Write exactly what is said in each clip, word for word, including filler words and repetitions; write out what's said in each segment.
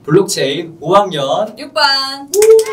블록체인 오 학년 육 반.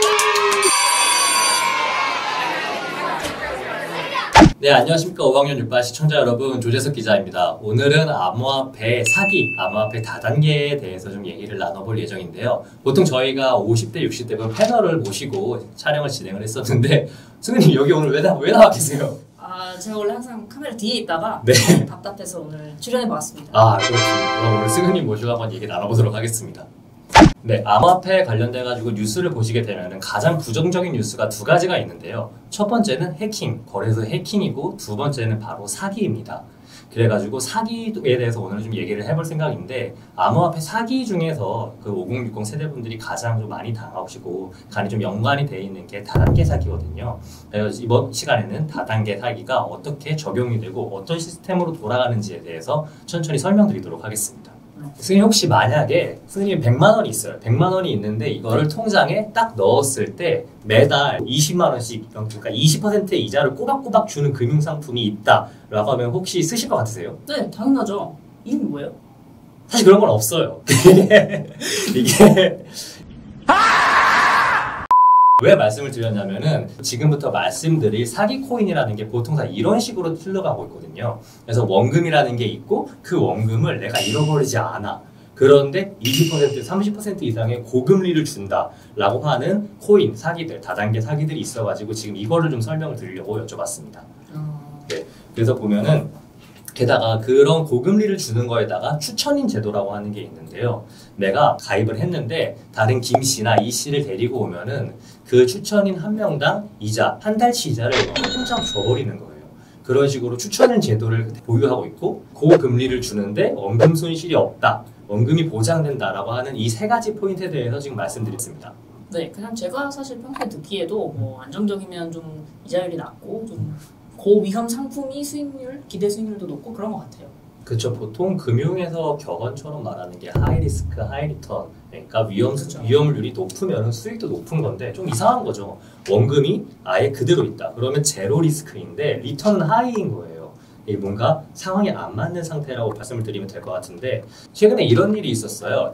네, 안녕하십니까. 오 학년 육 반 시청자 여러분, 조재석 기자입니다. 오늘은 암호화폐 사기, 암호화폐 다단계에 대해서 좀 얘기를 나눠볼 예정인데요. 보통 저희가 오십 대, 육십 대 분 패널을 모시고 촬영을 진행을 했었는데 승은님 여기 오늘 왜, 나, 왜 나와 계세요? 아, 제가 원래 항상 카메라 뒤에 있다가 네. 답답해서 오늘 출연해봤습니다. 아, 그렇군요. 그럼 오늘 승은님 모시고 한번 얘기 나눠보도록 하겠습니다. 네, 암호화폐에 관련돼가지고 뉴스를 보시게 되면 가장 부정적인 뉴스가 두 가지가 있는데요. 첫 번째는 해킹, 거래소 해킹이고 두 번째는 바로 사기입니다. 그래가지고 사기에 대해서 오늘 좀 얘기를 해볼 생각인데, 암호화폐 사기 중에서 그 오공육공 세대분들이 가장 좀 많이 당하시고 간이 좀 연관이 돼 있는 게 다단계 사기거든요. 그래서 이번 시간에는 다단계 사기가 어떻게 적용이 되고 어떤 시스템으로 돌아가는지에 대해서 천천히 설명드리도록 하겠습니다. 승님 혹시 만약에 승님 백만 원이 있어요. 백만 원이 있는데 이거를 통장에 딱 넣었을 때 매달 이십만 원씩, 그러니까 이십 퍼센트의 이자를 꼬박꼬박 주는 금융상품이 있다라고 하면 혹시 쓰실 것 같으세요? 네, 당연하죠. 이름이 뭐예요? 사실 그런 건 없어요. 이게 왜 말씀을 드렸냐면은 지금부터 말씀드릴 사기 코인이라는 게 보통 다 이런 식으로 흘러가고 있거든요. 그래서 원금이라는 게 있고 그 원금을 내가 잃어버리지 않아. 그런데 이십 퍼센트, 삼십 퍼센트 이상의 고금리를 준다라고 하는 코인 사기들, 다단계 사기들이 있어가지고 지금 이거를 좀 설명을 드리려고 여쭤봤습니다. 네, 그래서 보면은 게다가 그런 고금리를 주는 거에다가 추천인 제도라고 하는 게 있는데요. 내가 가입을 했는데 다른 김 씨나 이 씨를 데리고 오면은 그 추천인 한 명당 이자, 한 달치 이자를 통장 줘버리는 거예요. 그런 식으로 추천인 제도를 보유하고 있고 고금리를 주는데 원금 손실이 없다, 원금이 보장된다라고 하는 이 세 가지 포인트에 대해서 지금 말씀드렸습니다. 네, 그냥 제가 사실 평소에 듣기에도 뭐 안정적이면 좀 이자율이 낮고 좀 고위험 상품이 수익률, 기대 수익률도 높고 그런 것 같아요. 그렇죠. 보통 금융에서 격언처럼 말하는 게 하이 리스크, 하이 리턴. 그러니까 위험, 그렇죠. 위험률이 높으면 수익도 높은 건데 좀 이상한 거죠. 원금이 아예 그대로 있다. 그러면 제로 리스크인데 리턴은 하이인 거예요. 이게 뭔가 상황이 안 맞는 상태라고 말씀을 드리면 될 것 같은데, 최근에 이런 일이 있었어요.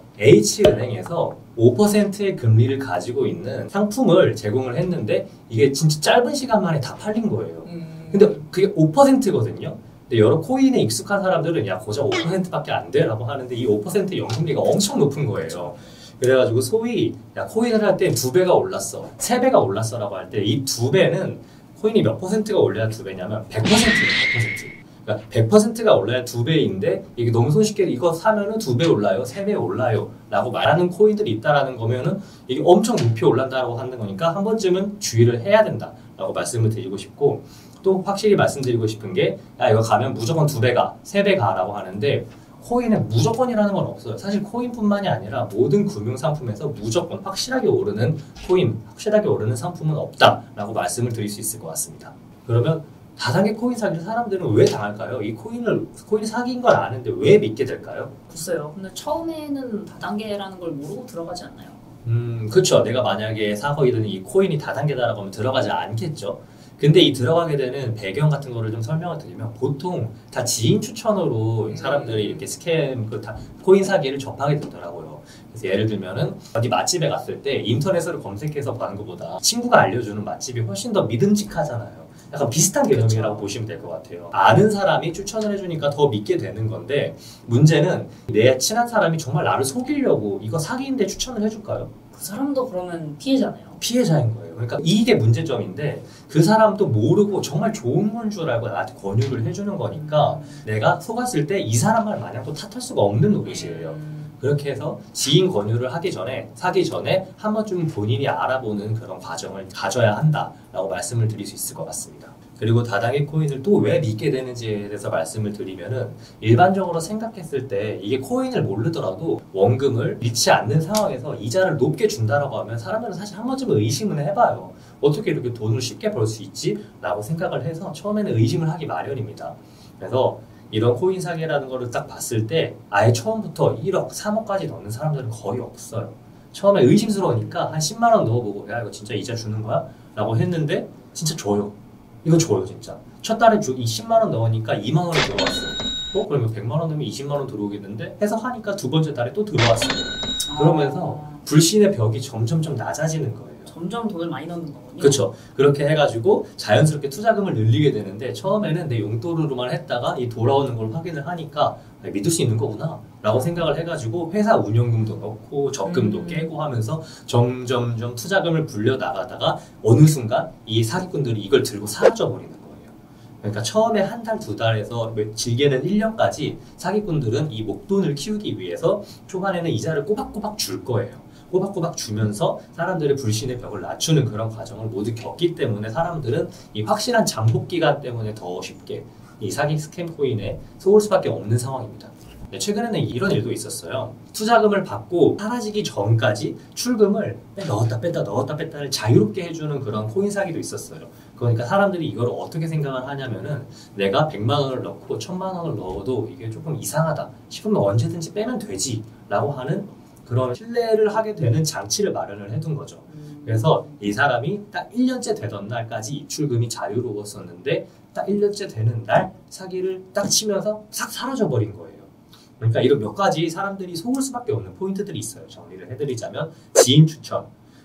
H은행에서 오 퍼센트의 금리를 가지고 있는 상품을 제공을 했는데 이게 진짜 짧은 시간 만에 다 팔린 거예요. 음... 근데 그게 오 퍼센트거든요. 근데 여러 코인에 익숙한 사람들은 야 고작 오 퍼센트밖에 안 돼 라고 하는데 이 오 퍼센트 연금리가 엄청 높은 거예요. 그래가지고 소위 야 코인을 할 때 두 배가 올랐어, 세 배가 올랐어 라고 할 때 이 두 배는 코인이 몇 퍼센트가 올려야 두 배냐면 백 퍼센트예요. 백 퍼센트. 그러니까 백 퍼센트가 올라야 두 배인데 이게 너무 손쉽게 이거 사면은 두 배 올라요, 세 배 올라요 라고 말하는 코인들이 있다라는 거면은 이게 엄청 높이 올란다라고 하는 거니까 한 번쯤은 주의를 해야 된다 라고 말씀을 드리고 싶고, 또 확실히 말씀드리고 싶은 게 야 이거 가면 무조건 두 배가, 세 배가 라고 하는데 코인에 무조건이라는 건 없어요. 사실 코인뿐만이 아니라 모든 금융상품에서 무조건 확실하게 오르는 코인, 확실하게 오르는 상품은 없다라고 말씀을 드릴 수 있을 것 같습니다. 그러면 다단계 코인 사기를 사람들은 왜 당할까요? 이 코인을, 코인이 사기인 걸 아는데 왜 믿게 될까요? 글쎄요. 근데 처음에는 다단계라는 걸 모르고 들어가지 않나요? 음, 그렇죠. 내가 만약에 사고 있는 이 코인이 다단계다라고 하면 들어가지 않겠죠. 근데 이 들어가게 되는 배경 같은 거를 좀 설명을 드리면 보통 다 지인 추천으로 사람들이 이렇게 스캠, 그 다 코인 사기를 접하게 되더라고요. 그래서 예를 들면은 어디 맛집에 갔을 때 인터넷으로 검색해서 가는 것보다 친구가 알려주는 맛집이 훨씬 더 믿음직하잖아요. 약간 비슷한 개념이라고 그렇죠. 보시면 될 것 같아요. 아는 사람이 추천을 해주니까 더 믿게 되는 건데, 문제는 내 친한 사람이 정말 나를 속이려고 이거 사기인데 추천을 해줄까요? 그 사람도 그러면 피해자네요. 피해자인 거예요. 그러니까 이게 문제점인데 그 사람도 모르고 정말 좋은 건 줄 알고 나한테 권유를 해주는 거니까 내가 속았을 때 이 사람 말 마냥 또 탓할 수가 없는 노릇이에요. 그렇게 해서 지인 권유를 하기 전에, 사기 전에 한 번쯤 본인이 알아보는 그런 과정을 가져야 한다라고 말씀을 드릴 수 있을 것 같습니다. 그리고 다단계 코인을 또 왜 믿게 되는지에 대해서 말씀을 드리면은, 일반적으로 생각했을 때 이게 코인을 모르더라도 원금을 잃지 않는 상황에서 이자를 높게 준다라고 하면 사람들은 사실 한 번쯤은 의심을 해봐요. 어떻게 이렇게 돈을 쉽게 벌 수 있지? 라고 생각을 해서 처음에는 의심을 하기 마련입니다. 그래서 이런 코인 사기라는 거를 딱 봤을 때 아예 처음부터 일억, 삼억까지 넣는 사람들은 거의 없어요. 처음에 의심스러우니까 한 십만 원 넣어보고 야 이거 진짜 이자 주는 거야? 라고 했는데 진짜 줘요. 이거 줘요 진짜. 첫 달에 주, 이 십만 원 넣으니까 이만 원이 들어왔어요. 어? 그러면 백만 원 넣으면 이십만 원 들어오겠는데 해서 하니까 두 번째 달에 또 들어왔어요. 그러면서 불신의 벽이 점점점 낮아지는 거예요. 점점 돈을 많이 넣는 거군요. 그렇죠. 그렇게 해가지고 자연스럽게 투자금을 늘리게 되는데 처음에는 내 용돈으로만 했다가 이 돌아오는 걸 확인을 하니까 믿을 수 있는 거구나 라고 생각을 해가지고 회사 운영금도 넣고 적금도 음. 깨고 하면서 점점점 투자금을 불려나가다가 어느 순간 이 사기꾼들이 이걸 들고 사라져버리는 거예요. 그러니까 처음에 한 달, 두 달에서 길게는 일 년까지 사기꾼들은 이 목돈을 키우기 위해서 초반에는 이자를 꼬박꼬박 줄 거예요. 꼬박꼬박 주면서 사람들의 불신의 벽을 낮추는 그런 과정을 모두 겪기 때문에 사람들은 이 확실한 잠복 기간 때문에 더 쉽게 이 사기 스캠 코인에 속을 수밖에 없는 상황입니다. 네, 최근에는 이런 일도 있었어요. 투자금을 받고 사라지기 전까지 출금을 넣었다 뺐다 넣었다 뺐다를 자유롭게 해주는 그런 코인 사기도 있었어요. 그러니까 사람들이 이걸 어떻게 생각을 하냐면은 내가 백만 원을 넣고 천만 원을 넣어도 이게 조금 이상하다 싶으면 언제든지 빼면 되지 라고 하는 그런 신뢰를 하게 되는 장치를 마련을 해둔 거죠. 그래서 이 사람이 딱 일 년째 되던 날까지 입출금이 자유로웠었는데 딱 일 년째 되는 날 사기를 딱 치면서 싹 사라져버린 거예요. 그러니까 이런 몇 가지 사람들이 속을 수밖에 없는 포인트들이 있어요. 정리를 해드리자면 지인 추천,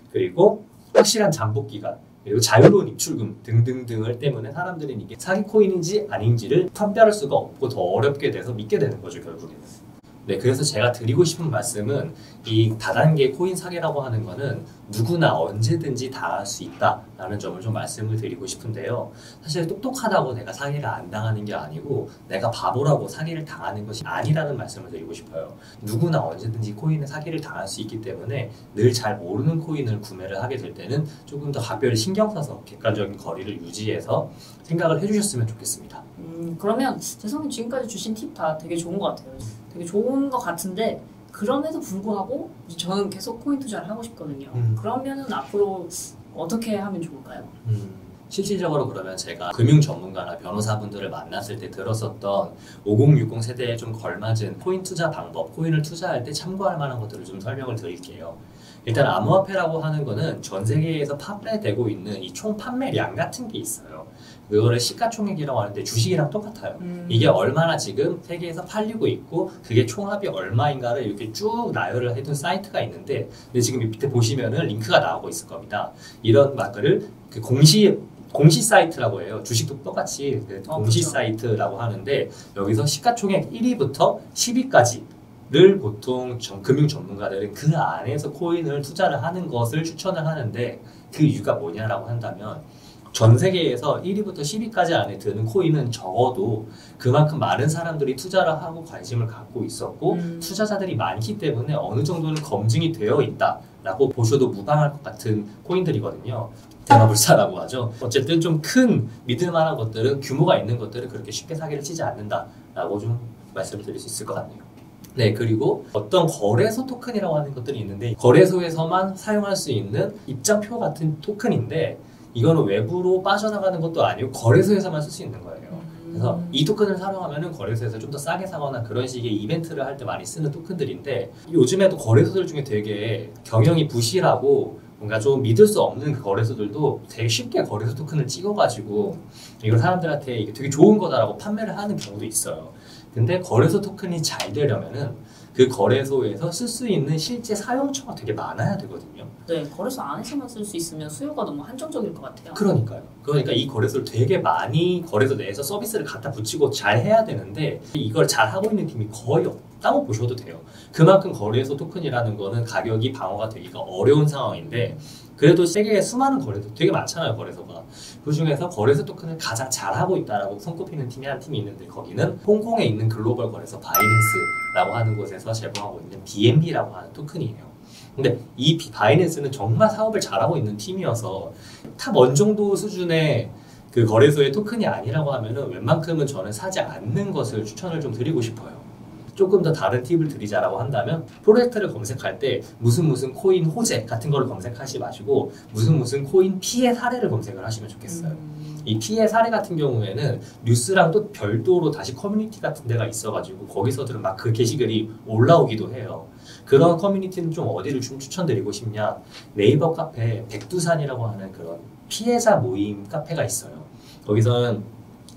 그리고 확실한 잠복 기간, 그리고 자유로운 입출금 등등등을 때문에 사람들은 이게 사기 코인인지 아닌지를 판별할 수가 없고 더 어렵게 돼서 믿게 되는 거죠, 결국에는. 네, 그래서 제가 드리고 싶은 말씀은 이 다단계 코인 사기라고 하는 거는 누구나 언제든지 당할 수 있다라는 점을 좀 말씀을 드리고 싶은데요. 사실 똑똑하다고 내가 사기를 안 당하는 게 아니고 내가 바보라고 사기를 당하는 것이 아니라는 말씀을 드리고 싶어요. 누구나 언제든지 코인에 사기를 당할 수 있기 때문에 늘 잘 모르는 코인을 구매를 하게 될 때는 조금 더 각별히 신경 써서 객관적인 거리를 유지해서 생각을 해주셨으면 좋겠습니다. 음, 그러면 재성님 지금까지 주신 팁 다 되게 좋은 것 같아요. 되게 좋은 것 같은데 그럼에도 불구하고 저는 계속 코인 투자를 하고 싶거든요. 음. 그러면은 앞으로 어떻게 하면 좋을까요? 음, 실질적으로 그러면 제가 금융 전문가나 변호사분들을 만났을 때 들었었던 오공육공 세대에 좀 걸맞은 코인 투자 방법, 코인을 투자할 때 참고할 만한 것들을 좀 설명을 드릴게요. 일단 암호화폐라고 하는 거는 전 세계에서 판매되고 있는 이 총 판매량 같은 게 있어요. 그거를 시가총액이라고 하는데 주식이랑 똑같아요. 음. 이게 얼마나 지금 세계에서 팔리고 있고 그게 총합이 얼마인가를 이렇게 쭉 나열을 해둔 사이트가 있는데 근데 지금 밑에 보시면은 링크가 나오고 있을 겁니다. 이런 말을 그 공시 공시 사이트라고 해요. 주식도 똑같이 그 어, 공시 그렇죠. 사이트라고 하는데 여기서 시가총액 일 위부터 십 위까지 를 보통 전, 금융 전문가들은 그 안에서 코인을 투자를 하는 것을 추천을 하는데 그 이유가 뭐냐라고 한다면 전 세계에서 일 위부터 십 위까지 안에 드는 코인은 적어도 그만큼 많은 사람들이 투자를 하고 관심을 갖고 있었고 음. 투자자들이 많기 때문에 어느 정도는 검증이 되어 있다라고 보셔도 무방할 것 같은 코인들이거든요. 대마불사라고 하죠. 어쨌든 좀 큰 믿을 만한 것들은 규모가 있는 것들은 그렇게 쉽게 사기를 치지 않는다라고 좀 말씀을 드릴 수 있을 것 같네요. 네, 그리고 어떤 거래소 토큰이라고 하는 것들이 있는데 거래소에서만 사용할 수 있는 입장표 같은 토큰인데 이거는 외부로 빠져나가는 것도 아니고 거래소에서만 쓸 수 있는 거예요. 그래서 이 토큰을 사용하면은 거래소에서 좀 더 싸게 사거나 그런 식의 이벤트를 할 때 많이 쓰는 토큰들인데 요즘에도 거래소들 중에 되게 경영이 부실하고 뭔가 좀 믿을 수 없는 그 거래소들도 되게 쉽게 거래소 토큰을 찍어가지고 이걸 사람들한테 이게 되게 좋은 거다라고 판매를 하는 경우도 있어요. 근데 거래소 토큰이 잘 되려면은 그 거래소에서 쓸 수 있는 실제 사용처가 되게 많아야 되거든요. 네, 거래소 안에서만 쓸 수 있으면 수요가 너무 한정적일 것 같아요. 그러니까요. 그러니까 이 거래소를 되게 많이 거래소 내에서 서비스를 갖다 붙이고 잘 해야 되는데 이걸 잘 하고 있는 팀이 거의 없다고 보셔도 돼요. 그만큼 거래소 토큰이라는 거는 가격이 방어가 되기가 어려운 상황인데 그래도 세계에 수많은 거래소 되게 많잖아요, 거래소가. 그 중에서 거래소 토큰을 가장 잘하고 있다라고 손꼽히는 팀이 한 팀이 있는데 거기는 홍콩에 있는 글로벌 거래소 바이낸스라고 하는 곳에서 제공하고 있는 비엔비라고 하는 토큰이에요. 근데 이 바이낸스는 정말 사업을 잘하고 있는 팀이어서 탑 원 정도 수준의 그 거래소의 토큰이 아니라고 하면은 웬만큼은 저는 사지 않는 것을 추천을 좀 드리고 싶어요. 조금 더 다른 팁을 드리자라고 한다면 프로젝트를 검색할 때 무슨 무슨 코인 호재 같은 걸 검색하지 마시고 무슨 무슨 코인 피해 사례를 검색을 하시면 좋겠어요. 음. 이 피해 사례 같은 경우에는 뉴스랑 또 별도로 다시 커뮤니티 같은 데가 있어가지고 거기서들은 막 그 게시글이 올라오기도 해요. 그런 커뮤니티는 좀 어디를 좀 추천드리고 싶냐, 네이버 카페 백두산이라고 하는 그런 피해자 모임 카페가 있어요. 거기서는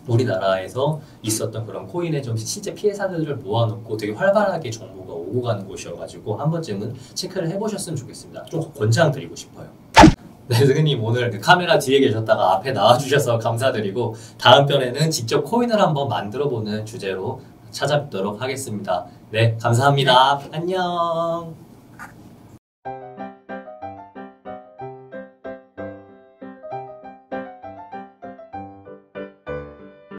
우리나라에서 있었던 그런 코인의 좀 실제 피해 사례들을 모아놓고 되게 활발하게 정보가 오고 가는 곳이어가지고 한 번쯤은 체크를 해보셨으면 좋겠습니다. 좀 권장드리고 싶어요. 네, 선생님 오늘 그 카메라 뒤에 계셨다가 앞에 나와주셔서 감사드리고 다음 편에는 직접 코인을 한번 만들어보는 주제로 찾아뵙도록 하겠습니다. 네, 감사합니다. 안녕.